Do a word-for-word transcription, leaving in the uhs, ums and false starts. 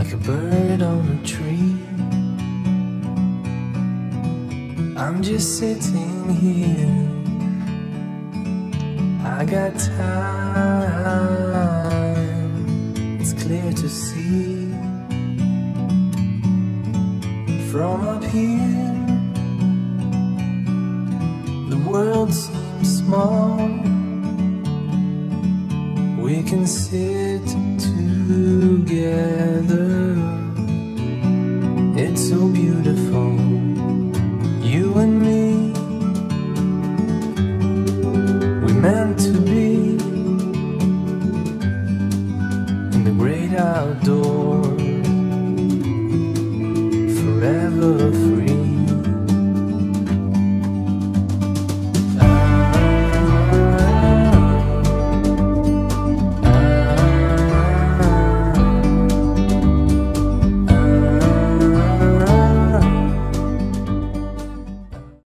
like a bird on a tree. I'm just sitting here, I got time, it's clear to see. From up here, the world seems small. We can sit together, it's so beautiful, you and me. We're meant to be in the great outdoors, forever.